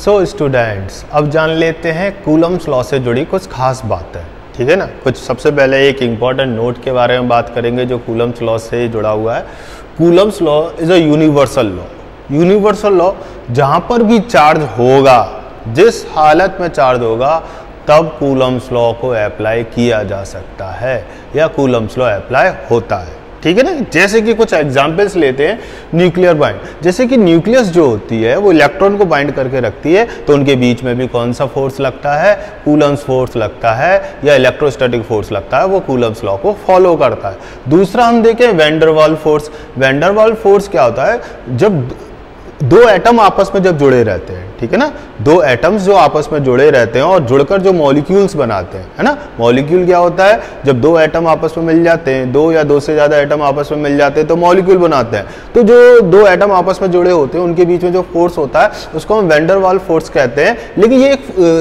So students, अब जान लेते हैं कूलम्स लॉ से जुड़ी कुछ खास बातें, ठीक है ना। कुछ सबसे पहले एक इम्पॉर्टेंट नोट के बारे में बात करेंगे जो कूलम्स लॉ से जुड़ा हुआ है। Coulomb's law is a universal law. Universal law, जहाँ पर भी चार्ज होगा, जिस हालत में चार्ज होगा, तब कूलम्स लॉ को अप्लाई किया जा सकता है या कूलम्स लॉ अप्लाई होता है, ठीक है ना। जैसे कि कुछ एग्जांपल्स लेते हैं, न्यूक्लियर बाइंड। जैसे कि न्यूक्लियस जो होती है वो इलेक्ट्रॉन को बाइंड करके रखती है, तो उनके बीच में भी कौन सा फोर्स लगता है? कूलम्स फोर्स लगता है या इलेक्ट्रोस्टैटिक फोर्स लगता है, वो कूलम्स लॉ को फॉलो करता है। दूसरा हम देखें van der Waals force. Van der Waals force क्या होता है? जब दो एटम आपस में जब जुड़े रहते हैं, ठीक है ना, दो एटम्स जो आपस में जुड़े रहते हैं और जुड़कर जो मॉलिक्यूल्स बनाते हैं, है ना। मॉलिक्यूल क्या होता है? जब दो एटम आपस में मिल जाते हैं, दो या दो से ज्यादा एटम आपस में मिल जाते हैं तो मॉलिक्यूल बनाते हैं। तो जो दो एटम आपस में जुड़े होते हैं उनके बीच में जो फोर्स होता है उसको हम वैन डर वाल्स फोर्स कहते हैं। लेकिन ये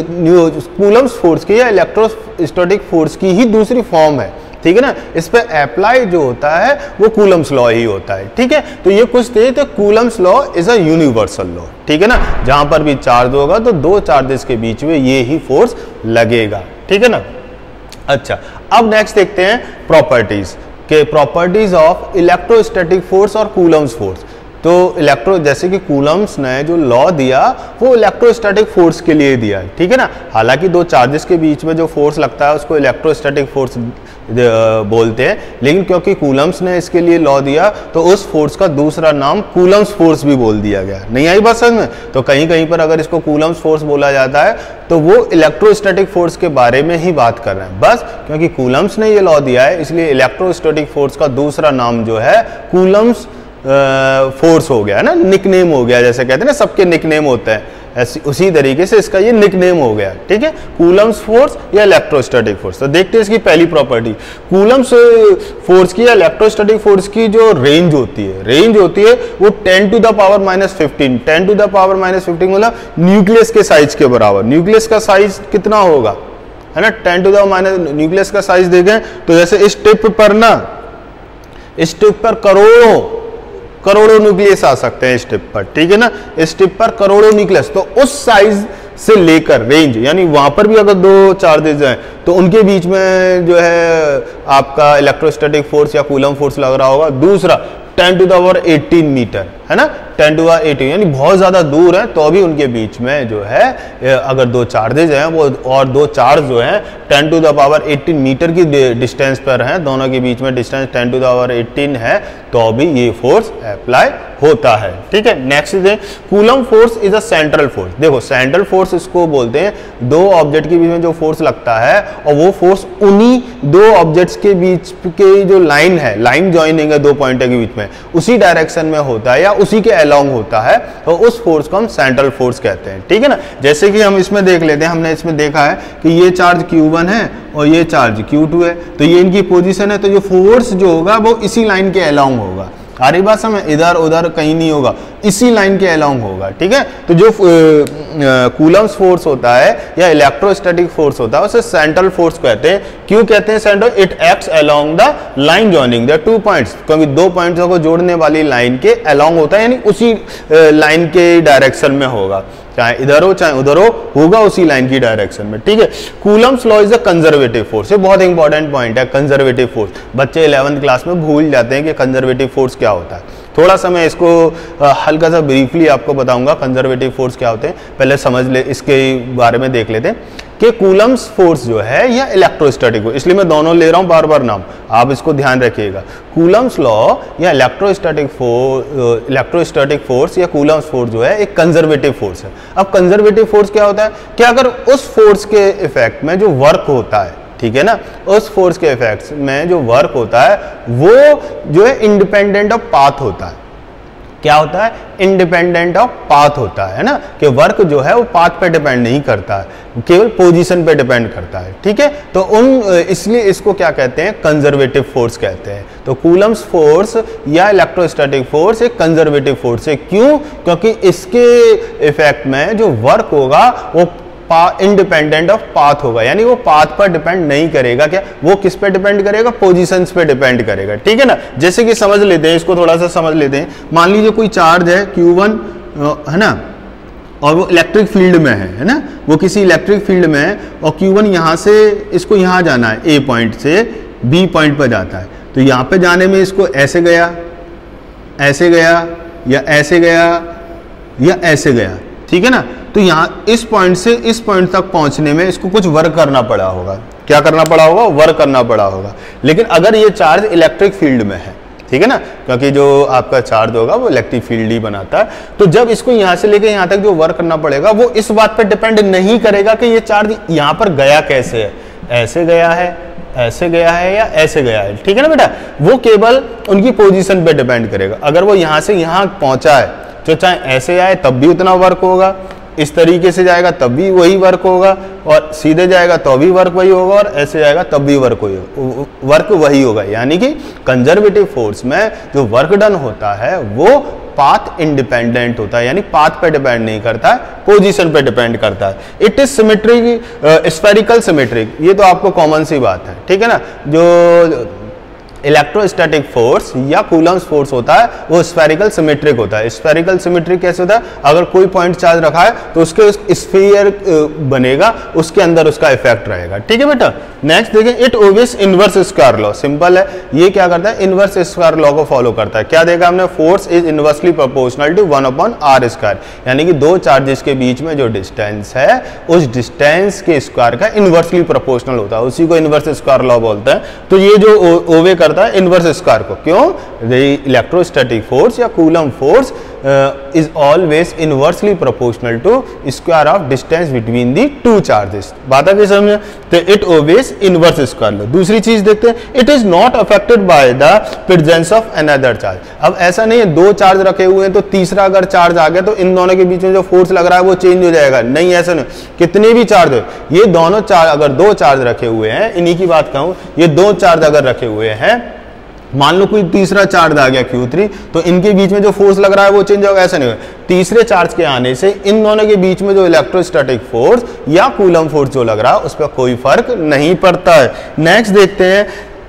कूलम्स फोर्स की या इलेक्ट्रोस्टैटिक फोर्स की ही दूसरी फॉर्म है, ठीक है ना। इस पे अप्लाई जो होता है वो कूलम्स लॉ ही होता है, ठीक है। तो ये कुछ थे, तो Coulomb's law is a universal law, ठीक है ना। जहां पर भी चार्ज होगा तो दो चार्जेस के बीच में ये ही फोर्स लगेगा, ठीक है ना। अच्छा, अब नेक्स्ट देखते हैं प्रॉपर्टीज के, प्रॉपर्टीज ऑफ इलेक्ट्रोस्टैटिक फोर्स और कूलम्स फोर्स। तो जैसे कि कूलम्स ने जो लॉ दिया वो इलेक्ट्रोस्टैटिक फोर्स के लिए दिया, ठीक है ना। हालांकि दो चार्जेस के बीच में जो फोर्स लगता है उसको इलेक्ट्रोस्टैटिक फोर्स बोलते हैं, लेकिन क्योंकि कूलम्स ने इसके लिए लॉ दिया तो उस फोर्स का दूसरा नाम कूलम्स फोर्स भी बोल दिया गया। नहीं आई बात समझ में? तो कहीं कहीं पर अगर इसको कूलम्स फोर्स बोला जाता है तो वो इलेक्ट्रोस्टैटिक फोर्स के बारे में ही बात कर रहे हैं। बस क्योंकि कूलम्स ने ये लॉ दिया है इसलिए इलेक्ट्रोस्टैटिक फोर्स का दूसरा नाम जो है कूलम्स फोर्स हो गया, है ना, निकनेम हो गया। जैसे कहते हैं ना सबके निकनेम होते हैं, ऐसी उसी तरीके से इसका ये निकनेम हो गया, ठीक है, कूलम्स फोर्स या इलेक्ट्रोस्टैटिक फोर्स। तो देखते हैं इसकी पहली प्रॉपर्टी, कूलम्स फोर्स की या इलेक्ट्रोस्टैटिक फोर्स की जो रेंज होती है वो 10 to the power -15, 10 to the power -15 मतलब न्यूक्लियस के साइज के बराबर। न्यूक्लियस का साइज कितना होगा, है ना, 10 to the न्यूक्लियस का साइज देखें तो जैसे इस टिप पर करोड़ों न्यूक्लियस आ सकते हैं इस टिप पर, ठीक है ना। इस टिप पर करोड़ों न्यूक्लियस, तो उस साइज से लेकर रेंज, यानी वहां पर भी अगर दो चार्जेस हैं तो उनके बीच में जो है आपका इलेक्ट्रोस्टैटिक फोर्स या कूलम फोर्स लग रहा होगा। दूसरा 10 to the power 18 मीटर, है ना, 10 to the 18 यानी बहुत ज्यादा दूर है, तो भी उनके बीच में जो है अगर दो चार्जेज हैं वो और दो चार्ज जो हैं 10 to the power 18 मीटर की डिस्टेंस पर हैं, दोनों के बीच में डिस्टेंस 10 to the power 18 है, तो भी ये फोर्स अप्लाई होता है, ठीक है। नेक्स्ट है Coulomb force is a central force. देखो सेंट्रल फोर्स इसको बोलते हैं, दो ऑब्जेक्ट के बीच में जो फोर्स लगता है और वो फोर्स उन्हीं दो ऑब्जेक्ट्स के बीच के जो लाइन है, लाइन ज्वाइनिंग है दो पॉइंट के बीच में, उसी डायरेक्शन में होता है या उसी के अलोंग होता है, तो उस फोर्स को हम सेंट्रल फोर्स कहते हैं, ठीक है ना। जैसे कि हम इसमें देख लेते हैं, हमने इसमें देखा है कि ये चार्ज Q1 है और ये चार्ज Q2 है, तो ये इनकी पोजीशन है, तो जो फोर्स जो होगा वो इसी लाइन के अलोंग होगा। आ रही बात समझ, इधर उधर कहीं नहीं होगा, इसी लाइन के अलोंग होगा, ठीक है। तो जो कूलम्स फोर्स होता है या इलेक्ट्रोस्टैटिक फोर्स होता है उसे सेंट्रल फोर्स कहते हैं। क्यों कहते हैं central? It acts along the line joining the two points, क्योंकि दो पॉइंट्स को जोड़ने वाली लाइन के अलोंग होता है, यानी उसी लाइन के डायरेक्शन में होगा, चाहे इधर हो चाहे उधर हो, होगा उसी लाइन की डायरेक्शन में, ठीक है। Coulomb's law is a conservative force, ये बहुत इंपॉर्टेंट पॉइंट है, कंजर्वेटिव फोर्स। बच्चे 11th क्लास में भूल जाते हैं कि कंजर्वेटिव फोर्स क्या होता है। थोड़ा सा मैं इसको हल्का सा ब्रीफली आपको बताऊंगा कंजर्वेटिव फोर्स क्या होते हैं, पहले समझ ले, इसके बारे में देख लेते हैं कि कूलम्स फोर्स जो है या इलेक्ट्रोस्टैटिक, इसलिए मैं दोनों ले रहा हूं बार बार नाम, आप इसको ध्यान रखिएगा। कूलम्स लॉ या इलेक्ट्रोस्टैटिक फोर्स या कूलम्स फोर्स जो है एक कंजर्वेटिव फोर्स है। अब कंजर्वेटिव फोर्स क्या होता है कि अगर उस फोर्स के इफेक्ट में जो वर्क होता है, ठीक है ना, उस फोर्स के इफेक्ट्स में जो वर्क होता है वो जो है इंडिपेंडेंट ऑफ पाथ होता है। क्या होता है? इंडिपेंडेंट ऑफ पाथ होता है ना, कि वर्क जो है वो पाथ पे डिपेंड नहीं करता है, केवल पोजीशन पे डिपेंड करता है, ठीक है। तो इसलिए इसको क्या कहते हैं? कंजर्वेटिव फोर्स कहते हैं। तो कूलम्स फोर्स या इलेक्ट्रोस्टैटिक फोर्स एक कंजर्वेटिव फोर्स है। क्यों? क्योंकि इसके इफेक्ट में जो वर्क होगा वो इंडिपेंडेंट ऑफ पाथ होगा, यानी वो पाथ पर डिपेंड नहीं करेगा। क्या वो किस पे डिपेंड करेगा? पोजीशंस पे डिपेंड करेगा, ठीक है ना। जैसे कि समझ लेते हैं, इसको थोड़ा सा समझ लेते हैं। मान लीजिए कोई चार्ज है Q1, है ना, और वो इलेक्ट्रिक फील्ड में है ना, वो किसी इलेक्ट्रिक फील्ड में है और Q1 यहाँ से इसको यहाँ जाना है, A पॉइंट से B पॉइंट पर जाता है, तो यहाँ पे जाने में इसको ऐसे गया, ऐसे गया, या ऐसे गया, या ऐसे गया, ठीक है ना। तो यहाँ इस पॉइंट से इस पॉइंट तक पहुंचने में इसको कुछ वर्क करना पड़ा होगा। क्या करना पड़ा होगा? वर्क करना पड़ा होगा। लेकिन अगर ये चार्ज इलेक्ट्रिक फील्ड में है, ठीक है ना, क्योंकि जो आपका चार्ज होगा वो इलेक्ट्रिक फील्ड ही बनाता है, तो जब इसको यहाँ से लेके यहाँ तक जो वर्क करना पड़ेगा वो इस बात पर डिपेंड नहीं करेगा कि ये चार्ज यहाँ पर गया कैसे है, ऐसे गया है, ऐसे गया है, या ऐसे गया है, ठीक है ना बेटा। वो केवल उनकी पोजीशन पे डिपेंड करेगा। अगर वो यहाँ से यहाँ पहुंचा है तो चाहे ऐसे आए तब भी उतना वर्क होगा, इस तरीके से जाएगा तब भी वही वर्क होगा, और सीधे जाएगा तो भी वर्क वही होगा, और ऐसे जाएगा तब भी वर्क वही होगा। यानी कि कंजर्वेटिव फोर्स में जो वर्क डन होता है वो पाथ इंडिपेंडेंट होता है, यानी पाथ पे डिपेंड नहीं करता है, पोजीशन पे डिपेंड करता है। It is symmetric, spherical symmetric, ये तो आपको कॉमन सी बात है, ठीक है ना। जो इलेक्ट्रोस्टैटिक फोर्स या कूलम्स फोर्स होता है वो स्फेरिकल सिमेट्रिक होता है। स्फेरिकल सिमेट्रिक कैसे होता है? अगर कोई पॉइंट चार्ज रखा है तो उसके स्फीयर बनेगा, उसके अंदर उसका इफेक्ट रहेगा, ठीक है बेटा। नेक्स्ट देखें, it obeys inverse square law. Simple है, ये क्या करता है? इनवर्स स्क्वायर लॉ को फॉलो करता है। क्या देखा हमने? Force is inversely proportional to 1/r square, यानी कि दो चार्जेस के बीच में जो डिस्टेंस है उस डिस्टेंस के स्क्वायर का इनवर्सली प्रोपोर्शनल होता है, उसी को इनवर्स स्क्वायर लॉ बोलते हैं। तो ये जो ओवे करता है इनवर्स स्क्वायर को, क्यों? इलेक्ट्रोस्टैटिक फोर्स या Coulomb force is always inversely proportional to square of distance between the two charges. बात है समझ? तो it obeys inverse square law. दूसरी चीज देखते हैं, it is not affected by the presence of another charge. अब ऐसा नहीं है दो चार्ज रखे हुए हैं तो तीसरा अगर चार्ज आ गया तो इन दोनों के बीच में जो फोर्स लग रहा है वो चेंज हो जाएगा, नहीं, ऐसा नहीं। कितने भी चार्ज है, ये दोनों चार्ज, अगर दो चार्ज रखे हुए हैं, इन्हीं की बात कहूं, ये दो चार्ज अगर रखे हुए हैं, मान लो कोई तीसरा चार्ज आ गया Q3, तो इनके बीच में जो फोर्स लग रहा है वो चेंज होगा, ऐसा नहीं होगा। तीसरे चार्ज के आने से इन दोनों के बीच में जो इलेक्ट्रोस्टैटिक फोर्स या कूलम फोर्स जो लग रहा है उस पर कोई फर्क नहीं पड़ता है। नेक्स्ट देखते हैं,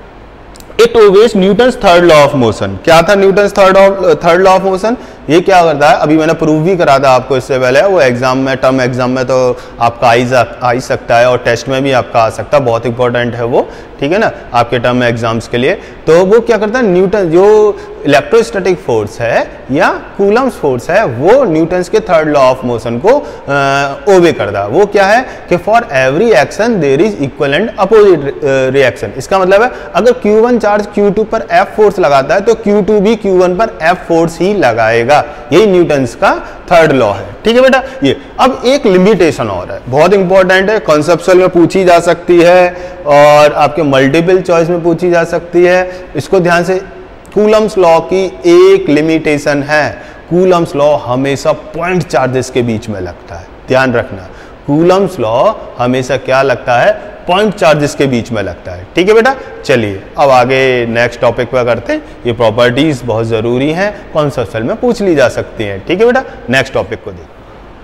it obeys Newton's third law of motion. क्या था Newton's third law of motion? ये क्या करता है, अभी मैंने प्रूव भी करा था आपको इससे पहले, वो एग्जाम में, टर्म एग्जाम में तो आपका आ ही सकता है और टेस्ट में भी आपका आ सकता है, बहुत इंपॉर्टेंट है वो, ठीक है ना, आपके टर्म एग्जाम्स के लिए। तो वो क्या करता है, न्यूटन जो इलेक्ट्रोस्टैटिक फोर्स है या कूलम्स फोर्स है वो न्यूटन्स के थर्ड लॉ ऑफ मोशन को ओबे करता है। वो क्या है कि for every action there is equal and opposite reaction. इसका मतलब है अगर Q1 चार्ज Q2 पर F फोर्स लगाता है तो Q2 भी Q1 पर F फोर्स ही लगाएगा। यही न्यूटन्स का थर्ड लॉ है, ठीक है बेटा। ये अब एक लिमिटेशन और है, बहुत इंपॉर्टेंट है, कॉन्सेप्चुअल में पूछी जा सकती है और आपके मल्टीपल चॉइस में पूछी जा सकती है। इसको ध्यान से, कूलम्स लॉ की एक लिमिटेशन है, कूलम्स लॉ हमेशा पॉइंट चार्जेस के बीच में लगता है, ध्यान रखना। कूलम्स लॉ हमेशा क्या लगता है? पॉइंट चार्जेस के बीच में लगता है, ठीक है बेटा। चलिए अब आगे नेक्स्ट टॉपिक पर करते हैं। ये प्रॉपर्टीज बहुत जरूरी हैं, कॉन्सेप्चुअल में पूछ ली जा सकती हैं, ठीक है बेटा। नेक्स्ट टॉपिक को देखिए।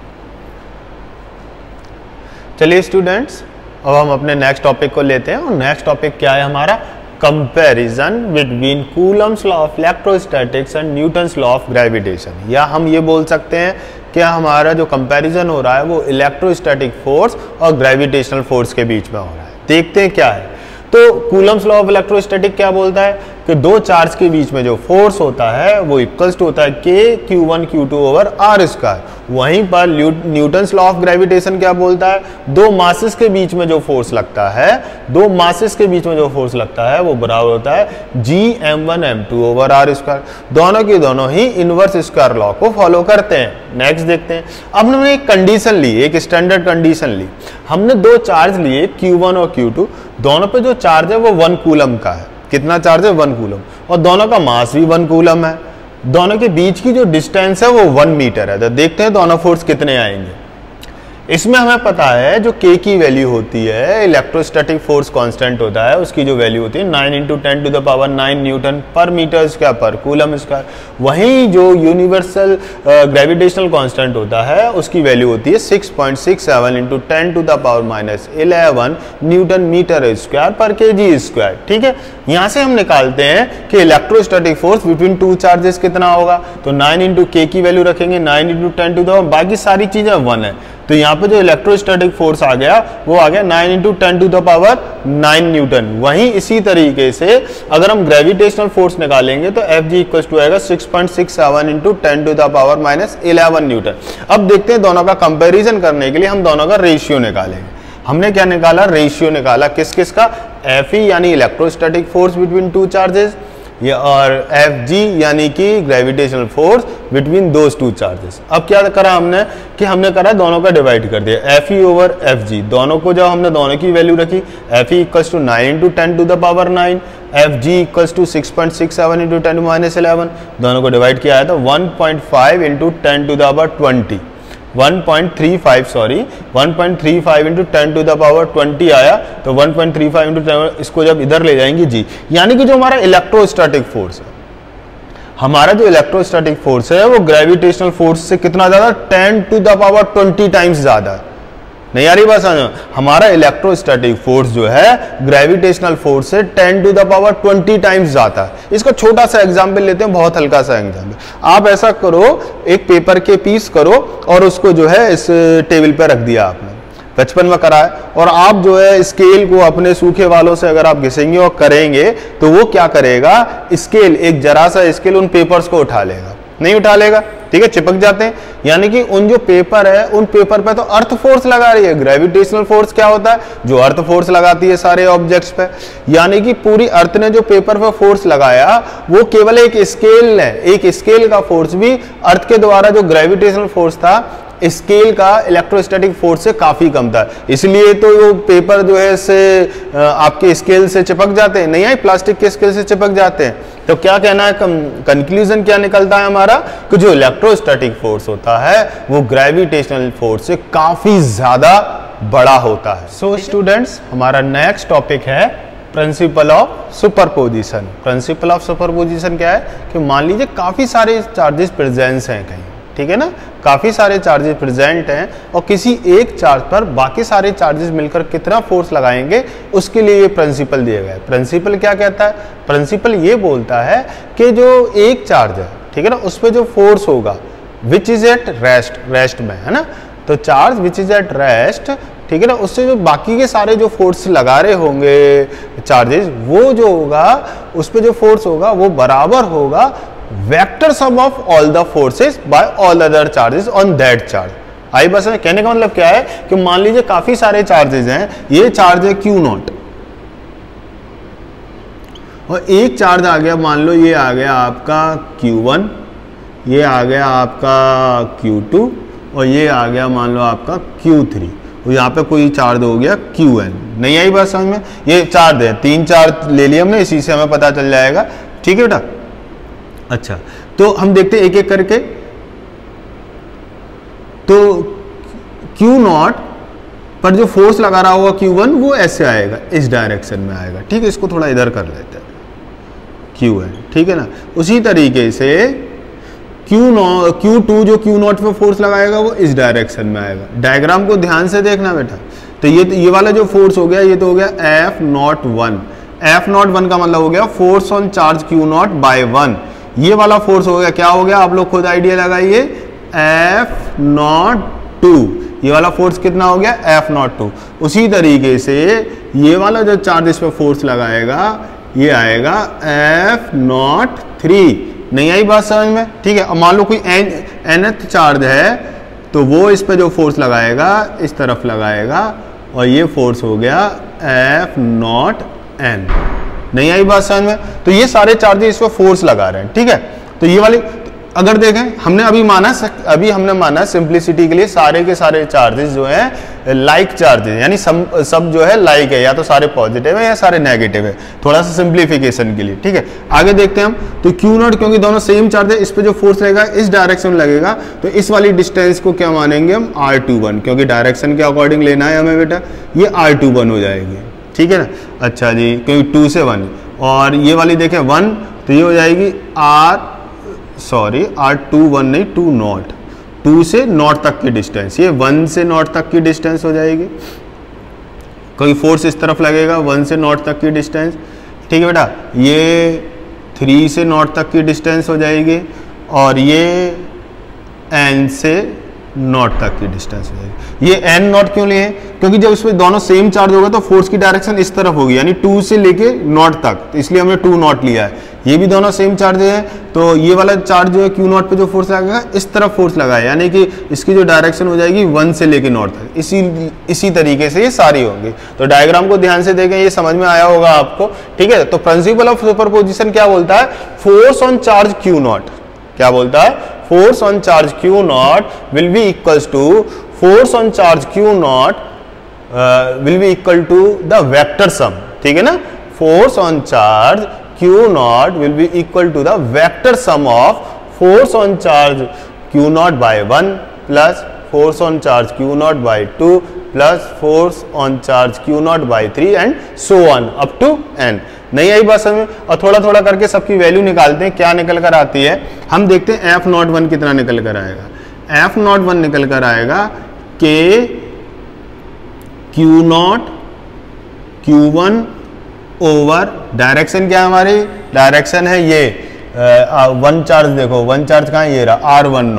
चलिए स्टूडेंट्स, अब हम अपने नेक्स्ट टॉपिक को लेते हैं और नेक्स्ट टॉपिक क्या है हमारा? Comparison between Coulomb's law of electrostatics and Newton's law of gravitation. या हम ये बोल सकते हैं कि हमारा जो कंपैरिजन हो रहा है वो इलेक्ट्रोस्टैटिक फोर्स और ग्रेविटेशनल फोर्स के बीच में हो रहा है। देखते हैं क्या है। तो कूलम्स लॉ ऑफ इलेक्ट्रोस्टैटिक क्या बोलता है कि दो चार्ज के बीच में जो फोर्स होता है वो इक्वल्स टू होता है K Q1 Q2 over R square. वहीं पर न्यूटन्स लॉ ऑफ ग्रेविटेशन क्या बोलता है? दो मासेस के बीच में जो फोर्स लगता है, दो मासेस के बीच में जो फोर्स लगता है वो बराबर होता है Gm1 M2 over R square. दोनों की दोनों ही इनवर्स स्क्वायर लॉ को फॉलो करते हैं। नेक्स्ट देखते हैं। अब हमने एक कंडीशन ली, एक स्टैंडर्ड कंडीशन ली। हमने दो चार्ज लिए Q1 और Q2, दोनों पे जो चार्ज है वो 1 कूलम का है। कितना चार्ज है? 1 कूलम, और दोनों का मास भी 1 कूलम है। दोनों के बीच की जो डिस्टेंस है वो 1 मीटर है। तो देखते हैं दोनों फोर्स कितने आएंगे। इसमें हमें पता है जो K की वैल्यू होती है, इलेक्ट्रोस्टैटिक फोर्स कांस्टेंट होता है, उसकी जो वैल्यू होती है 9 × 10⁻⁹ न्यूटन पर मीटर स्क्वायर पर कूलम स्क्वायर। वहीं जो यूनिवर्सल ग्रेविटेशनल कांस्टेंट होता है उसकी वैल्यू होती है 6.67 × 10⁻11 न्यूटन मीटर स्क्वायर पर kg स्क्वायर। ठीक है, यहां से हम निकालते हैं कि electrostatic force between two charges कितना होगा। तो 9 × K की वैल्यू रखेंगे, 9 × 10⁻, बाकी सारी चीजें 1 है, तो यहाँ पे जो इलेक्ट्रोस्टैटिक फोर्स आ गया वो आ गया 9 × 10⁹ न्यूटन। वहीं इसी तरीके से अगर हम ग्रेविटेशनल फोर्स निकालेंगे तो Fg इक्वल टू आएगा 6.67 × 10⁻11 न्यूटन। अब देखते हैं दोनों का कंपैरिजन करने के लिए हम दोनों का रेशियो निकालेंगे। हमने क्या निकाला, रेशियो निकाला किस किस का, Fe यानी electrostatic force between two charges, ये और Fg यानी कि gravitational force between those two charges. अब क्या करा हमने कि हमने करा दोनों का डिवाइड कर दिया, Fe/Fg, दोनों को जब हमने दोनों की वैल्यू रखी, Fe equals to 9 × 10⁻9, Fg equals to 6.67 × 10⁻11, दोनों को डिवाइड किया है तो 1.5 × 10⁻20 1.35 सॉरी 1.35 × 10⁻20 आया, तो 1.35 × 10, इसको जब इधर ले जाएंगे जी, यानी कि जो हमारा इलेक्ट्रोस्टैटिक फोर्स है, हमारा जो इलेक्ट्रोस्टैटिक फोर्स है वो ग्रेविटेशनल फोर्स से कितना ज्यादा, 10⁻20 टाइम्स ज्यादा है। नहीं आ रही बात समझ, हमारा इलेक्ट्रोस्टैटिक फोर्स जो है ग्रेविटेशनल फोर्स से 10⁻20 टाइम्स जाता है। इसका छोटा सा एग्जांपल लेते हैं, बहुत हल्का सा एग्जांपल। आप ऐसा करो, एक पेपर के पीस करो और उसको जो है इस टेबल पे रख दिया आपने, बचपन में करा है, और आप जो है स्केल को अपने सूखे वालों से अगर आप घिसेंगे और करेंगे तो वो क्या करेगा, स्केल, एक जरा सा स्केल उन पेपर्स को उठा लेगा, नहीं उठा लेगा, ठीक है, चिपक जाते हैं। यानी कि उन जो पेपर है उन पेपर पे तो अर्थ फोर्स लगा रही है। ग्रेविटेशनल फोर्स क्या होता है, जो अर्थ फोर्स लगाती है सारे ऑब्जेक्ट्स पे, यानी कि पूरी अर्थ ने जो पेपर पे फोर्स लगाया वो केवल एक स्केल है, एक स्केल का फोर्स भी अर्थ के द्वारा जो ग्रेविटेशनल फोर्स था स्केल का इलेक्ट्रोस्टैटिक फोर्स से काफी कम था, इसलिए तो वो पेपर जो है से आपके स्केल से चिपक जाते हैं, नहीं है, प्लास्टिक के स्केल से चिपक जाते हैं। तो क्या कहना है, कंक्लूजन क्या निकलता है हमारा, कि जो इलेक्ट्रोस्टैटिक फोर्स होता है वो ग्रेविटेशनल फोर्स से काफी ज्यादा बड़ा होता है। सो स्टूडेंट्स, हमारा नेक्स्ट टॉपिक है principle of superposition. Principle of superposition क्या है कि मान लीजिए काफी सारे चार्जेस प्रेजेंस हैं कहीं, ठीक है ना, काफी सारे चार्जेस प्रेजेंट हैं और किसी एक चार्ज पर बाकी सारे चार्जेस मिलकर कितना फोर्स लगाएंगे उसके लिए ये प्रिंसिपल दिया गया है। प्रिंसिपल क्या कहता है, प्रिंसिपल ये बोलता है कि जो एक चार्ज है, ठीक है ना, उस पर जो फोर्स होगा which is at rest, rest में है ना, तो charge which is at rest, ठीक है ना, उससे जो बाकी के सारे जो फोर्स लगा रहे होंगे चार्जेस, वो जो होगा उस पर जो फोर्स होगा वो बराबर होगा vector sum of all the forces by all other charges on that charge. आई बस में कहने का मतलब क्या है कि मान लीजिए काफी सारे चार्जेस हैं, ये चार्ज है Q0 और एक चार्ज आ गया, मान लो ये आ गया आपका Q1, ये आ गया आपका Q2 और ये आ गया मान लो आपका Q3, और यहाँ पे कोई चार्ज हो गया Qn। नहीं आई बात समझ में, ये चार्ज है, 3 चार्ज ले लिए हमने, इसी से हमें पता चल जाएगा, ठीक है बेटा। अच्छा, तो हम देखते हैं एक एक करके। तो Q0 पर जो फोर्स लगा रहा होगा Q1 वो ऐसे आएगा, इस डायरेक्शन में आएगा, ठीक है, इसको थोड़ा इधर कर लेते हैं, Qn, ठीक है ना। उसी तरीके से Q2 जो Q0 पे फोर्स लगाएगा वो इस डायरेक्शन में आएगा। डायग्राम को ध्यान से देखना बेटा। तो ये वाला जो फोर्स हो गया ये तो हो गया F01। F01 का मतलब हो गया force on charge Q0 bye 1। ये वाला फोर्स हो गया, क्या हो गया, आप लोग खुद आइडिया लगाइए, F02। ये वाला फोर्स कितना हो गया, F02। उसी तरीके से ये वाला जो चार्ज इस पे फोर्स लगाएगा ये आएगा F03। नहीं आई बात समझ में, ठीक है। अब मान लो कोई nth चार्ज है तो वो इस पे जो फोर्स लगाएगा इस तरफ लगाएगा और ये फोर्स हो गया F0n। नहीं आई बात समझ में, तो ये सारे चार्जेस इस पे फोर्स लगा रहे हैं, ठीक है। तो ये वाले अगर देखें हमने अभी हमने माना सिंप्लिसिटी के लिए सारे के सारे चार्जेस जो हैं लाइक चार्जेस, यानी सब जो है लाइक है, या तो सारे पॉजिटिव है या सारे नेगेटिव है, थोड़ा सा सिंप्लीफिकेशन के लिए, ठीक है। आगे देखते हैं हम, तो क्यू नॉट क्योंकि दोनों सेम चार्ज है, इस पे जो फोर्स रहेगा इस डायरेक्शन में लगेगा, तो इस वाली डिस्टेंस को क्या मानेंगे हम, R21, क्योंकि डायरेक्शन के अकॉर्डिंग लेना है हमें बेटा, ये R21 हो जाएगी, ठीक है ना। अच्छा जी, क्योंकि 2 से 1, और ये वाली देखें 1, तो ये हो जाएगी R21 नहीं, 2 नॉट, 2 से नॉट तक की डिस्टेंस, ये 1 से नॉट तक की डिस्टेंस हो जाएगी, कोई फोर्स इस तरफ लगेगा 1 से नॉट तक की डिस्टेंस, ठीक है बेटा। ये 3 से नॉट तक की डिस्टेंस हो जाएगी, और ये N से नॉट तक की डिस्टेंस हो जाएगी। ये N नॉट क्यों लिए, क्योंकि जब इसमें दोनों सेम चार्ज होगा तो फोर्स की डायरेक्शन इस तरफ होगी, यानी 2 से लेके नॉट तक, तो इसलिए हमने 2 नॉट लिया है। ये भी दोनों सेम चार्ज है, तो ये वाला चार्ज जो है Q नॉट पे जो फोर्स लगेगा इस तरफ फोर्स लगा है, यानी कि इसकी जो डायरेक्शन हो जाएगी 1 से लेके नॉट तक, इसी तरीके से ये सारी होंगी। तो डायग्राम को ध्यान से देखें, ये समझ में आया होगा आपको, ठीक है। तो प्रिंसिपल ऑफ सुपरपोजिशन क्या बोलता है, force on charge Q naught, क्या बोलता है, force on charge Q naught will be equals to force on charge Q naught will be equal to the vector sum, ठीक है ना। force on charge Q naught will be equal to the vector sum of force on charge Q naught by 1 plus force on charge Q naught by 2 plus force on charge Q naught by 3 and so on up to n। नहीं आई बात समझ, और थोड़ा थोड़ा करके सबकी value निकालते हैं, क्या निकल कर आती है। हम देखते हैं F नॉट 1 कितना निकल कर आएगा। F नॉट 1 निकल कर आएगा K Q naught Q1 over, direction क्या है हमारी, डायरेक्शन है ये 1 चार्ज, देखो 1 चार्ज कहाँ, ये रहा R1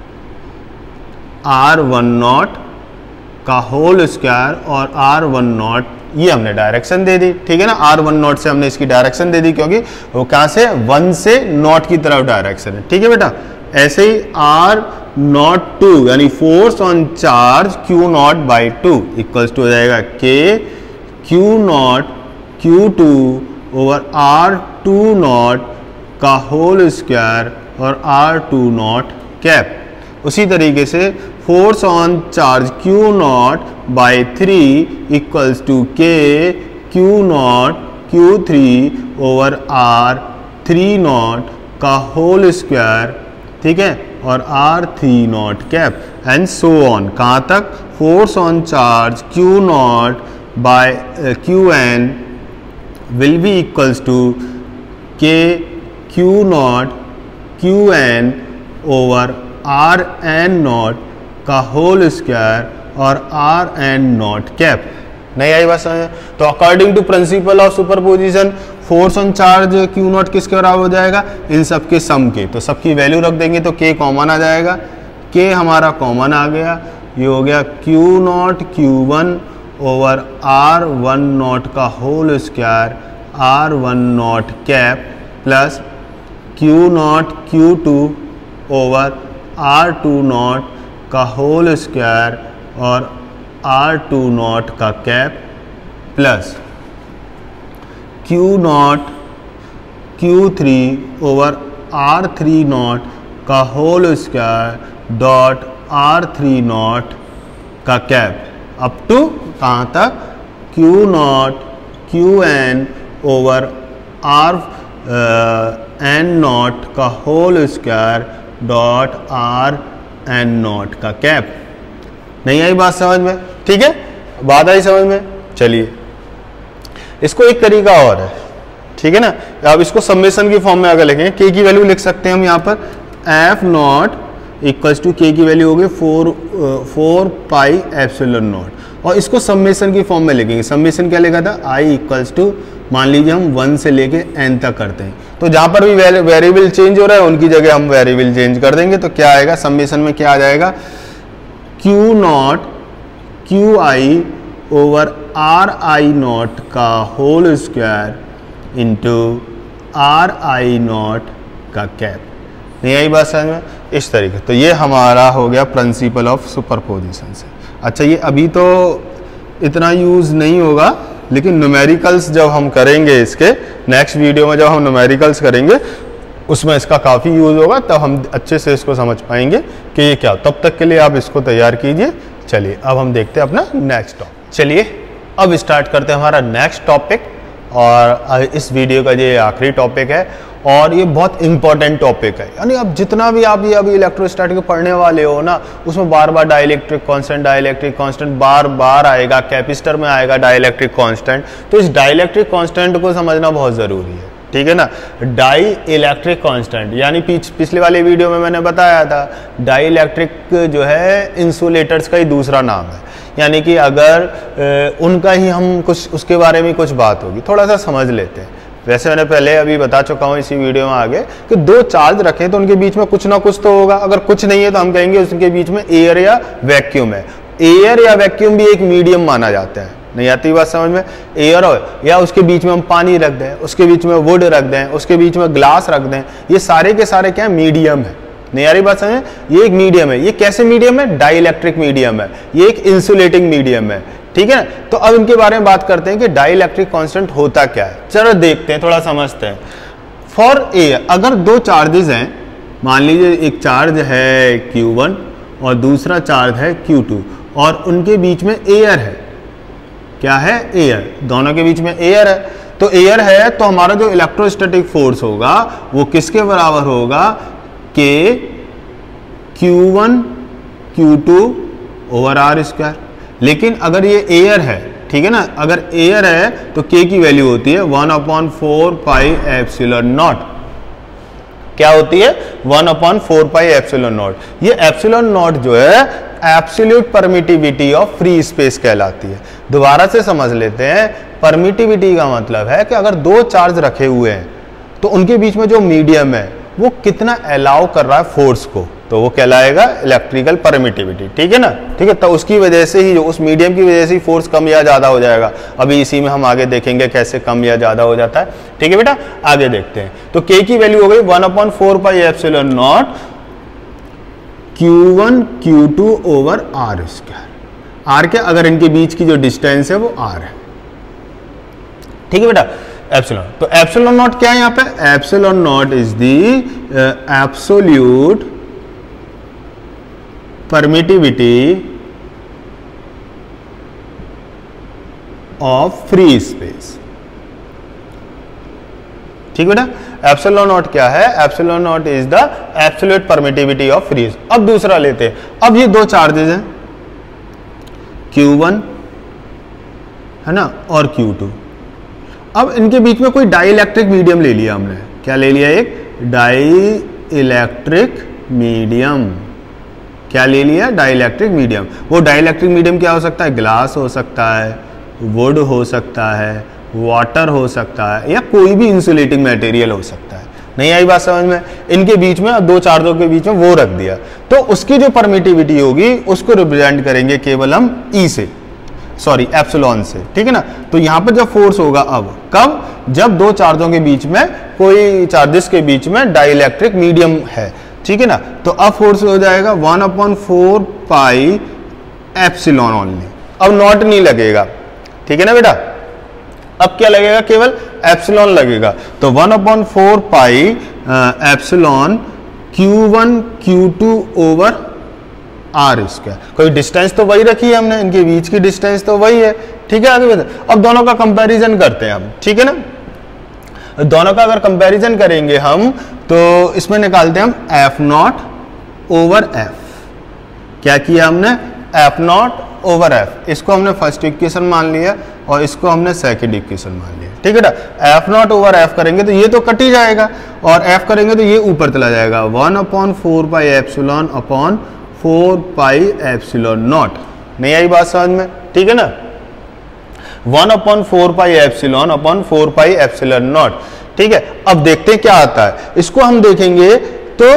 नॉट का होल स्क्वायर, और R1 नॉट ये हमने डायरेक्शन दे दी, ठीक है ना। R1 नॉट से हमने इसकी डायरेक्शन दे दी, क्योंकि वो कहाँ से, 1 से नॉट की तरफ डायरेक्शन है, ठीक है बेटा। ऐसे ही R नॉट 2 यानी force on charge Q naught by 2 equals to हो जाएगा K Q naught Q2 over R2 naught का होल स्क्वायर और R2 नॉट कैप। उसी तरीके से force on charge Q naught by 3 equals to K Q naught Q3 over R3 naught का whole square, ठीक है, और R3 naught cap and so on, कहाँ तक, force on charge Q naught by Qn will be equals to K Q naught Qn over Rn naught का whole square और Rn naught cap. नहीं आई बात समझ। तो according to principle of superposition force on charge Q naught किसके बराबर हो जाएगा, इन सब के सम के। तो सबकी वैल्यू रख देंगे तो K कॉमन आ जाएगा, K हमारा कॉमन आ गया, ये हो गया Q naught Q1 over R1 naught का whole square R1 naught cap plus Q naught Q2 over R2 naught का होल स्क्वायर और R2 नॉट का cap plus Q naught Q3 over R3 naught का whole square dot R3 naught का cap up to कहाँ तक, Q naught Qn over Rn naught का whole square dot Rn naught का cap. नहीं आई बात समझ में, ठीक है, बात आई समझ में। चलिए इसको एक तरीका और है, ठीक है ना। अब इसको समेशन की फॉर्म में अगर लिखें, K की वैल्यू लिख सकते हैं हम यहाँ पर, F naught equals to K की वैल्यू होगी 4 पाई एप्सिलॉन नॉट, और इसको समेशन की फॉर्म में लिखेंगे। समेशन क्या लिखा था, I इक्वल्स टू, मान लीजिए हम 1 से लेके n तक करते हैं, तो जहाँ पर भी वेरिएबल चेंज हो रहा है उनकी जगह हम वेरिएबल चेंज कर देंगे। तो क्या आएगा समेशन में, क्या आ जाएगा, Q naught QI over RI naught का whole square into RI naught का कैप। नहीं आई बात समझ में, इस तरीके। तो ये हमारा हो गया प्रिंसिपल ऑफ सुपरपोजिशन से। अच्छा ये अभी तो इतना यूज़ नहीं होगा, लेकिन न्यूमेरिकल्स जब हम करेंगे, इसके नेक्स्ट वीडियो में जब हम न्यूमेरिकल्स करेंगे उसमें इसका काफ़ी यूज़ होगा, तब हम अच्छे से इसको समझ पाएंगे कि ये क्या। तब तक के लिए आप इसको तैयार कीजिए। चलिए अब हम देखते हैं अपना नेक्स्ट टॉपिक। चलिए अब स्टार्ट करते हैं हमारा नेक्स्ट टॉपिक, और इस वीडियो का ये आखिरी टॉपिक है और ये बहुत इंपॉर्टेंट टॉपिक है। यानी अब जितना भी आप ये अभी इलेक्ट्रोस्टैटिक पढ़ने वाले हो ना, उसमें बार बार डाइलेक्ट्रिक कांस्टेंट बार बार आएगा, कैपेसिटर में आएगा डाइलेक्ट्रिक कांस्टेंट। तो इस डाइलेक्ट्रिक कांस्टेंट को समझना बहुत ज़रूरी है, ठीक है ना। डाई इलेक्ट्रिक कांस्टेंट यानी पिछले वाले वीडियो में मैंने बताया था, डाई इलेक्ट्रिक जो है इंसुलेटर्स का ही दूसरा नाम है। यानी कि अगर उनका ही हम कुछ उसके बारे में कुछ बात होगी, थोड़ा सा समझ लेते हैं। वैसे मैंने पहले अभी बता चुका हूँ इसी वीडियो में आगे कि दो चार्ज रखें तो उनके बीच में कुछ ना कुछ तो होगा। अगर कुछ नहीं है तो हम कहेंगे उसके बीच में एयर या वैक्यूम है। एयर या वैक्यूम भी एक मीडियम माना जाता है। नहीं आती बात समझ में? एयर हो या उसके बीच में हम पानी रख दें, उसके बीच में वुड रख दें, उसके बीच में ग्लास रख दें, ये सारे के सारे क्या मीडियम है। नहीं आ रही बात समझ? ये एक मीडियम है। ये कैसे मीडियम है? डाइलेक्ट्रिक मीडियम है। ये एक इंसुलेटिंग मीडियम है, ठीक है। तो अब इनके बारे में बात करते हैं कि डाइलेक्ट्रिक कांस्टेंट होता क्या है। चलो देखते हैं, थोड़ा समझते हैं। फॉर एयर, अगर दो चार्जेस हैं, मान लीजिए एक चार्ज है Q1 और दूसरा चार्ज है Q2 और उनके बीच में एयर है। क्या है? एयर। दोनों के बीच में एयर है। तो एयर है तो हमारा जो इलेक्ट्रोस्टैटिक फोर्स होगा वो किसके बराबर होगा? के Q1 Q2 over R square. लेकिन अगर ये एयर है, ठीक है ना, अगर एयर है तो के की वैल्यू होती है 1/4 पाई एप्सिलॉन नॉट। क्या होती है? 1/4 पाई एप्सिलॉन नॉट। ये एप्सिलॉन नॉट जो है absolute permittivity of free space कहलाती है। दोबारा से समझ लेते हैं। परमिटिविटी का मतलब है कि अगर दो चार्ज रखे हुए हैं तो उनके बीच में जो मीडियम है वो कितना अलाउ कर रहा है फोर्स को, तो वो कहलाएगा इलेक्ट्रिकल परमिटिविटी, ठीक है ना। ठीक है, तो उसकी वजह से ही, उस मीडियम की वजह से ही फोर्स कम या ज़्यादा हो जाएगा। अभी इसी में हम आगे देखेंगे कैसे कम या ज़्यादा हो जाता है, ठीक है बेटा। आगे देखते हैं। तो के की वैल्यू हो गई 1/4 pi epsilon naught Q1 Q2 over R square. R क्या? अगर इनके बीच की जो डिस्टेंस है वो आर है, ठीक है बेटा। एप्सिलॉन, तो एप्सिलॉन नॉट क्या है यहाँ पे? Epsilon naught is the absolute permittivity of free space, ठीक बेटा। एप्सिलॉन नॉट क्या है? Epsilon naught is the absolute permittivity of free. अब दूसरा लेते हैं। अब ये दो चार्जेस हैं Q1 है ना और Q2। अब इनके बीच में कोई डाई इलेक्ट्रिक मीडियम ले लिया हमने। क्या ले लिया? एक डाई इलेक्ट्रिक मीडियम। क्या ले लिया? Dielectric medium. वो डाई इलेक्ट्रिक मीडियम क्या हो सकता है? ग्लास हो सकता है, वुड हो सकता है, वाटर हो सकता है, या कोई भी इंसुलेटिंग मटेरियल हो सकता है। नहीं आई बात समझ में? इनके बीच में, दो चार्जों के बीच में वो रख दिया तो उसकी जो परमिटिविटी होगी उसको रिप्रेजेंट करेंगे केवल हम ई से, सॉरी एप्सिलॉन से, ठीक है ना। तो यहाँ पर जब फोर्स होगा, अब कब? जब दो चार्जों के बीच में, कोई चार्जेस के बीच में डाइलेक्ट्रिक मीडियम है, ठीक है ना। तो अब फोर्स हो जाएगा 1/4 पाई एप्सिलॉन ओनली। अब नॉट नहीं लगेगा, ठीक है ना बेटा। अब क्या लगेगा? केवल एप्सिलॉन लगेगा। तो 1/4 pi epsilon Q1 Q2 over R square. कोई डिस्टेंस तो वही रखी है हमने, इनके बीच की डिस्टेंस तो वही है, ठीक है। आगे बता। अब दोनों का कंपैरिजन करते हैं हम, ठीक है ना। दोनों का अगर कंपैरिजन करेंगे हम तो इसमें निकालते हैं हम F0 ओवर F। क्या किया हमने? F0 over F। इसको हमने फर्स्ट इक्वेशन मान लिया और इसको हमने सेकंड इक्वेशन मान लिया, ठीक है ना। F0 ओवर F करेंगे तो ये तो कट ही जाएगा और F करेंगे तो ये ऊपर चला जाएगा। 1/4 pi epsilon upon 4 pi epsilon naught. नहीं आई बात समझ में? ठीक है ना। 1/4 pi epsilon upon 4 pi epsilon naught, ठीक है। अब देखते हैं क्या आता है। इसको हम देखेंगे तो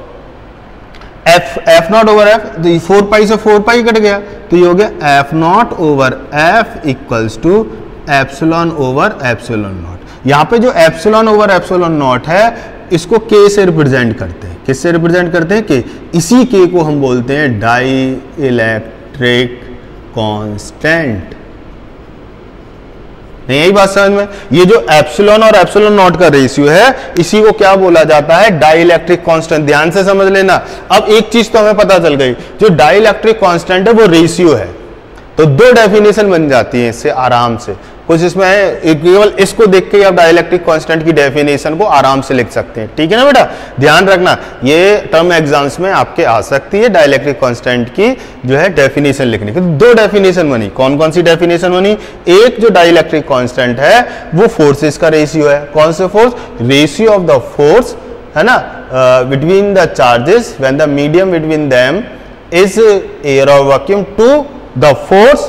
F0 ओवर F, तो 4 पाई से 4 पाई कट गया तो ये हो गया F0 over F equals to epsilon over epsilon naught. यहाँ पे जो एप्सिलॉन ओवर एप्सिलॉन नॉट है इसको K से रिप्रेजेंट करते हैं। किससे रिप्रेजेंट करते हैं? K। इसी K को हम बोलते हैं डाई इलेक्ट्रिक कांस्टेंट, नहीं यही बात समझ में? ये जो एप्सिलॉन और एप्सिलॉन नॉट का रेशियो है, इसी को क्या बोला जाता है? Dielectric constant. ध्यान से समझ लेना। अब एक चीज तो हमें पता चल गई, जो डाइलेक्ट्रिक कांस्टेंट है वो रेशियो है। तो दो डेफिनेशन बन जाती है इससे आराम से। कुछ इसमें है, केवल इसको देख के आप डाइलेक्ट्रिक कांस्टेंट की डेफिनेशन को आराम से लिख सकते हैं। ठीक है ना बेटा? ध्यान रखना, ये टर्म एग्जाम्स में आपके आ सकती है डाइलेक्ट्रिक कांस्टेंट की जो है डेफिनेशन लिखने की। तो दो डेफिनेशन बनी। कौन कौन सी डेफिनेशन बनी? एक जो डाइलेक्ट्रिक कांस्टेंट है वो फोर्सेस का रेशियो है। कौन से फोर्स? रेशियो ऑफ द फोर्स, है ना, between the charges when the medium between them is air और वैक्यूम टू द फोर्स,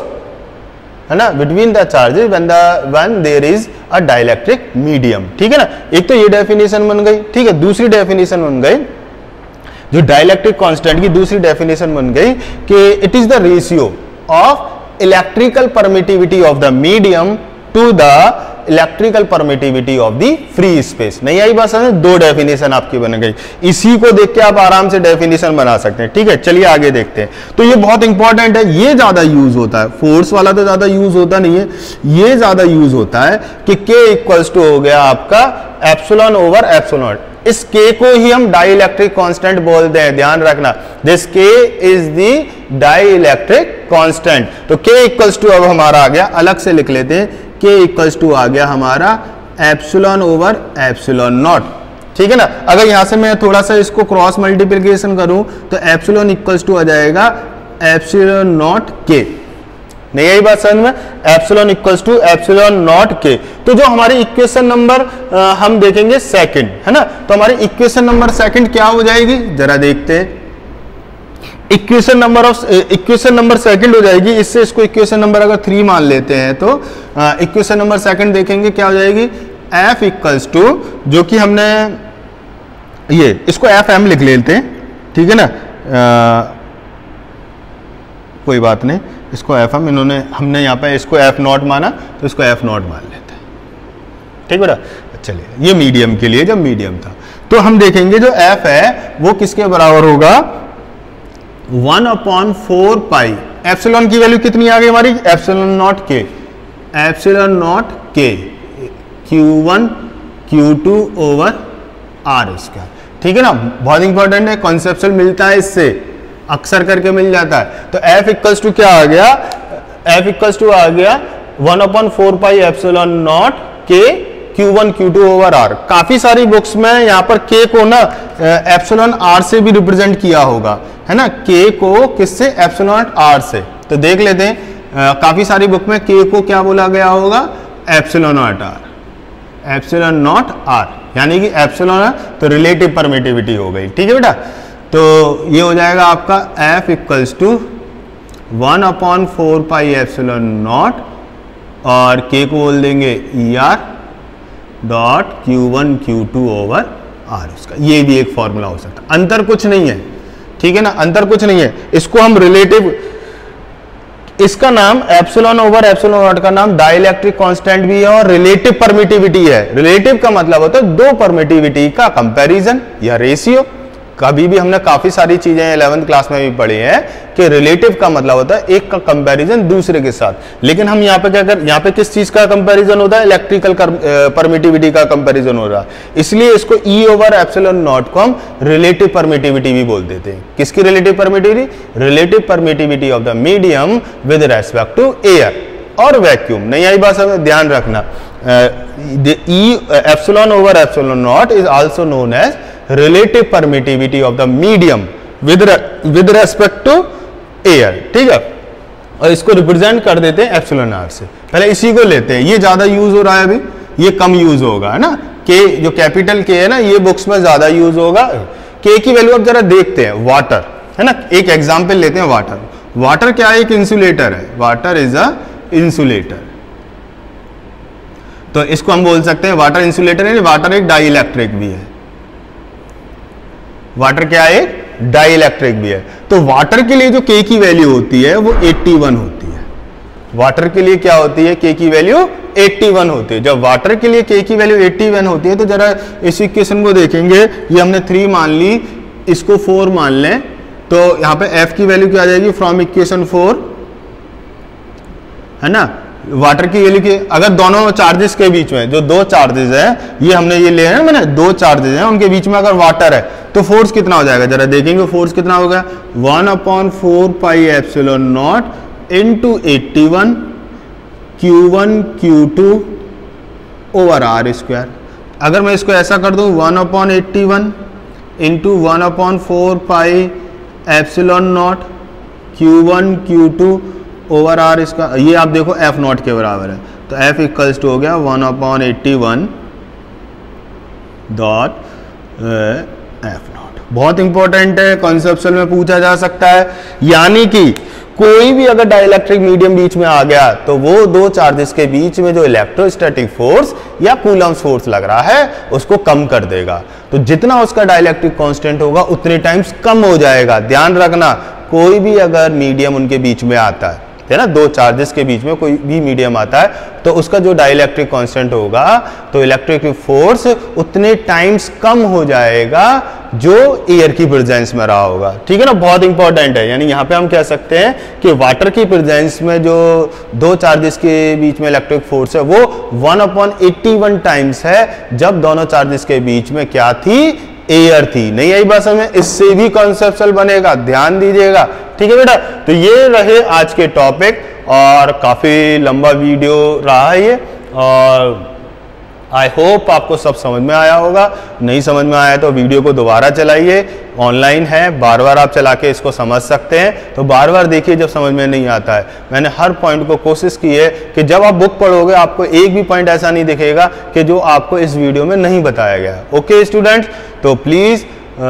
है ना, between the charges when there is a dielectric medium. ठीक है ना? एक तो ये डेफिनेशन बन गई। ठीक है, दूसरी डेफिनेशन बन गई जो डाइलेक्ट्रिक कांस्टेंट की दूसरी डेफिनेशन बन गई कि it is the ratio of electrical permittivity of the medium to the electrical permittivity of the free space. नहीं आई बात समझ? दो डेफिनेशन आपकी बन गई। इसी को देख के आप आराम से डेफिनेशन बना सकते हैं। ठीक है, चलिए आगे देखते हैं। तो ये बहुत इंपॉर्टेंट है, ये ज्यादा यूज होता है। फोर्स वाला तो ज्यादा यूज होता नहीं है, ये ज्यादा यूज होता है कि K इक्वल्स टू हो गया आपका एप्सिलॉन ओवर एप्सिलॉन नॉट। इस K को ही हम डाइलेक्ट्रिक कांस्टेंट बोलते हैं। ध्यान रखना, this K is the dielectric constant. तो K इक्वल्स टू अब हमारा आ गया, अलग से लिख लेते हैं, K इक्वल्स टू आ गया हमारा एप्सिलॉन ओवर एप्सिलॉन नॉट। ठीक है ना? अगर यहां से मैं थोड़ा सा इसको क्रॉस मल्टीप्लिकेशन करूं तो एप्सिलॉन इक्वल्स टू आ जाएगा एप्सिलॉन नॉट K। नहीं यही बात समझ में? Epsilon equals to epsilon naught K। तो जो हमारी इक्वेशन नंबर हम देखेंगे सेकंड, है ना, तो हमारी इक्वेशन नंबर सेकंड क्या हो जाएगी जरा देखते हैं। इक्वेशन नंबर सेकंड हो जाएगी, इससे इसको इक्वेशन नंबर अगर 3 मान लेते हैं तो इक्वेशन नंबर सेकंड देखेंगे क्या हो जाएगी? F इक्वल्स टू, जो कि हमने ये इसको FM लिख लेते हैं। ठीक है ना, कोई बात नहीं, इसको FM हमने यहाँ पे इसको F0 माना तो इसको F0 मान लेते हैं। ठीक बेटा? चलिए, ये मीडियम के लिए जब मीडियम था तो हम देखेंगे जो F है वो किसके बराबर होगा? 1/4 पाई। एप्सिलॉन की वैल्यू कितनी आ गई हमारी? Epsilon naught K, epsilon naught K Q1 Q2 over R इसका। ठीक है ना? बहुत इंपॉर्टेंट है, कॉन्सेप्चुअल मिलता है इससे, अक्सर करके मिल जाता है। तो F इक्वल्स टू क्या आ गया? F इक्वल्स टू आ गया 1/4 pi epsilon naught K Q1 Q2 over R। काफी सारी बुक्स में यहाँ पर K को ना एप्सिलॉन R से भी रिप्रेजेंट किया होगा, है ना, K को किससे? एप्सिलॉन R से। तो देख लेते हैं, काफी सारी बुक में K को क्या बोला गया होगा? Epsilon naught R, epsilon naught R, यानी कि एप्सिलॉन तो रिलेटिव परमिटिविटी हो गई। ठीक है बेटा? तो ये हो जाएगा आपका F equals to 1/4 pi epsilon naught और K को बोल देंगे ER dot Q1 Q2 over R उसका। ये भी एक फॉर्मूला हो सकता है, अंतर कुछ नहीं है। ठीक है ना? अंतर कुछ नहीं है। इसको हम रिलेटिव, इसका नाम एप्सिलॉन ओवर एप्सिलॉन नॉट का नाम डाइलेक्ट्रिक कांस्टेंट भी है और रिलेटिव परमिटिविटी है। रिलेटिव का मतलब होता है दो परमिटिविटी का कंपैरिजन या रेशियो। कभी भी हमने काफी सारी चीजें 11th क्लास में भी पढ़ी हैं कि रिलेटिव का मतलब होता है एक का कंपैरिजन दूसरे के साथ। लेकिन हम यहाँ पे क्या कर, यहाँ पे किस चीज का कंपैरिजन होता है? इलेक्ट्रिकल परमिटिविटी का कंपैरिजन हो रहा है, इसलिए इसको E ओवर एप्सिलॉन नॉट को हम रिलेटिव परमिटिविटी भी बोल देते हैं। किसकी relative permittivity? Relative permittivity of the medium with respect to air और वैक्यूम। नहीं आई बात समझ? ध्यान रखना, एप्सिलॉन over epsilon naught is also known as relative permittivity of the medium with respect to air। ठीक है? और इसको रिप्रेजेंट कर देते हैं एप्सिलॉन R से। पहले इसी को लेते हैं, ये ज्यादा यूज हो रहा है अभी, ये कम यूज होगा, है ना। K जो कैपिटल K है ना, ये बुक्स में ज्यादा यूज होगा। K की वैल्यू अब जरा देखते हैं। वाटर, है ना, एक एग्जाम्पल लेते हैं। वाटर क्या है? एक इंसुलेटर है। वाटर इज अ इंसुलेटर, तो इसको हम बोल सकते हैं वाटर इंसुलेटर है। वाटर एक डाइलेक्ट्रिक भी है। वाटर क्या है? डाइलेक्ट्रिक भी है। तो वाटर के लिए जो K की वैल्यू होती है वो 81 होती है। वाटर के लिए क्या होती है? K की वैल्यू 81 होती है। जब वाटर के लिए K की वैल्यू 81 होती है तो जरा इस इक्वेशन को देखेंगे। ये हमने 3 मान ली, इसको 4 मान लें तो यहाँ पे F की वैल्यू क्या आ जाएगी? फ्रॉम इक्वेशन 4, है ना, वाटर की ये लिखिए, अगर दोनों चार्जेस के बीच में जो दो चार्जेस हैं, ये हमने ये ले हैं मैंने, दो चार्जेस हैं उनके बीच में अगर वाटर है तो फोर्स कितना हो जाएगा, जरा देखेंगे फोर्स कितना होगा, 1/4 pi epsilon naught into 81 Q1 Q2 over R square. अगर मैं इसको ऐसा कर दूं 1/81 into 1/4 pi epsilon naught Q1 Q2 over R, इसका ये आप देखो एफ नॉट के बराबर है, तो एफ इक्वल्स टू हो गया 1/81 डॉट एफ नॉट। बहुत इंपॉर्टेंट है, कॉन्सेप्चुअल में पूछा जा सकता है। यानी कि कोई भी अगर डाइलेक्ट्रिक मीडियम बीच में आ गया तो वो दो चार्जेस के बीच में जो इलेक्ट्रोस्टैटिक फोर्स या कूलम्स फोर्स लग रहा है उसको कम कर देगा। तो जितना उसका डाइलेक्ट्रिक कांस्टेंट होगा उतने टाइम्स कम हो जाएगा। ध्यान रखना, कोई भी अगर मीडियम उनके बीच में आता है ना, दो चार्जेस के बीच में कोई भी मीडियम आता है तो उसका जो डाइलेक्ट्रिक कांस्टेंट होगा तो इलेक्ट्रिक फोर्स उतने टाइम्स कम हो जाएगा जो एयर की प्रेजेंस में रहा होगा। ठीक है ना, बहुत इंपॉर्टेंट है। यानी यहाँ पे हम कह सकते हैं कि वाटर की प्रेजेंस में जो दो चार्जेस के बीच में इलेक्ट्रिक फोर्स है वो 1/81 टाइम्स है जब दोनों चार्जेस के बीच में क्या थी, एयर थी। नहीं आई बात समझ में, इससे भी कॉन्सेप्चुअल बनेगा, ध्यान दीजिएगा। ठीक है बेटा, तो ये रहे आज के टॉपिक और काफी लंबा वीडियो रहा है ये, और आई होप आपको सब समझ में आया होगा। नहीं समझ में आया तो वीडियो को दोबारा चलाइए, ऑनलाइन है, बार बार आप चला के इसको समझ सकते हैं, तो बार बार देखिए जब समझ में नहीं आता है। मैंने हर पॉइंट को कोशिश की है कि जब आप बुक पढ़ोगे आपको एक भी पॉइंट ऐसा नहीं दिखेगा कि जो आपको इस वीडियो में नहीं बताया गया। ओके स्टूडेंट्स, तो प्लीज़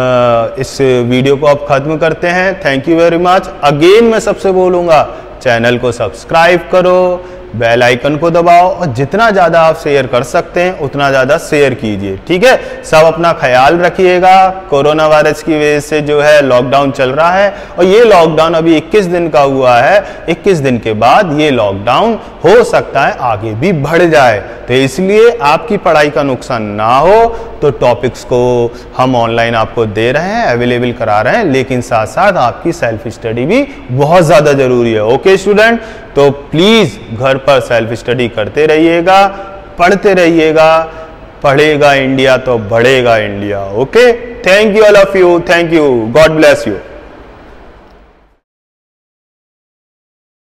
इस वीडियो को आप खत्म करते हैं। Thank you very much. Again मैं सबसे बोलूँगा, चैनल को सब्सक्राइब करो, बेल आइकन को दबाओ और जितना ज़्यादा आप शेयर कर सकते हैं उतना ज़्यादा शेयर कीजिए। ठीक है, सब अपना ख्याल रखिएगा। कोरोना वायरस की वजह से जो है लॉकडाउन चल रहा है और ये लॉकडाउन अभी 21 दिन का हुआ है। 21 दिन के बाद ये लॉकडाउन हो सकता है आगे भी बढ़ जाए, तो इसलिए आपकी पढ़ाई का नुकसान ना हो तो टॉपिक्स को हम ऑनलाइन आपको दे रहे हैं, अवेलेबल करा रहे हैं, लेकिन साथ साथ आपकी सेल्फ स्टडी भी बहुत ज़्यादा ज़रूरी है। ओके स्टूडेंट, तो प्लीज़ घर पर सेल्फ स्टडी करते रहिएगा, पढ़ते रहिएगा। पढ़ेगा इंडिया तो बढ़ेगा India. Okay, thank you all of you, thank you, God bless you.